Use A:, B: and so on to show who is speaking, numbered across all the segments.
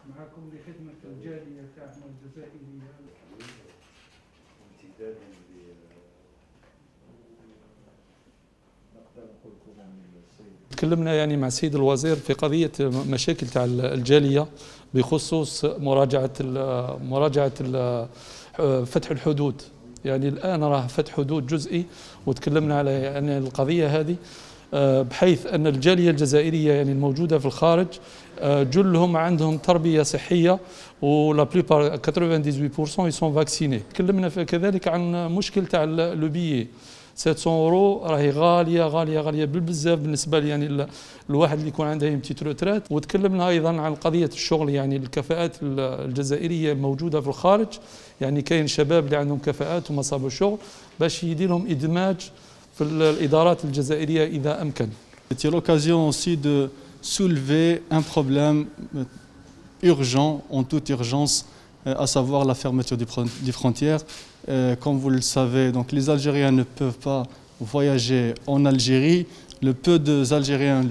A: معكم لخدمة الجالية تاعنا الجزائرية.
B: تكلمنا يعني مع السيد الوزير في قضية مشاكل تاع الجالية بخصوص مراجعة فتح الحدود. يعني الآن راه فتح حدود جزئي، وتكلمنا على يعني القضية هذه بحيث أن الجالية الجزائرية يعني الموجودة في الخارج جلهم عندهم تربية صحية، ولا بليبار 98% يسون فاكسيني. تكلمنا كذلك عن مشكل تاع لو بيي 700 اورو، راهي غاليه بالبزاف بالنسبه لي يعني الواحد اللي يكون عنده بتيت روترات. وتكلمنا ايضا عن قضيه الشغل، يعني الكفاءات الجزائريه موجوده في الخارج، يعني كاين شباب اللي عندهم كفاءات وما صابوا شغل باش يدير لهم ادماج في الادارات الجزائريه اذا امكن.
C: C'était l'occasion aussi de soulever un problème urgent, en toute urgence, à savoir la fermeture des frontières. Comme vous le savez, donc les Algériens ne peuvent pas voyager en Algérie. Le peu des Algériens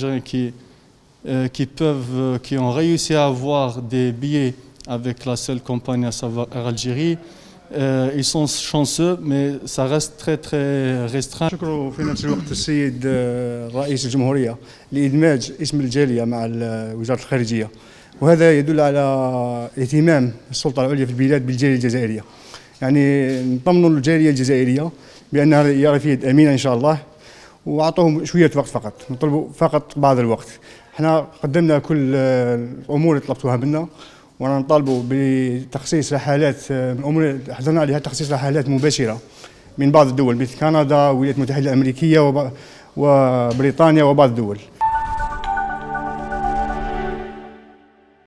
C: qui ont réussi à avoir des billets avec la seule compagnie, à savoir Air Algérie, ils sont chanceux, mais ça reste très restreint.
D: شكرا في نفس الوقت السيد رئيس الجمهورية لإدماج اسم الجالية مع وزارة الخارجية، وهذا يدل على اهتمام السلطة العليا في البلاد بالجالية الجزائرية. يعني نطمنوا الجالية الجزائرية بأنها هي رفيد أمينة إن شاء الله، وأعطوهم شوية وقت فقط، نطلبوا فقط بعض الوقت. احنا قدمنا كل الأمور اللي طلبتوها منا، وأنا نطالبوا بتخصيص رحلات من الأمور اللي حضرنا عليها، تخصيص رحلات مباشرة من بعض الدول مثل كندا والولايات المتحدة الأمريكية وبريطانيا وبعض الدول.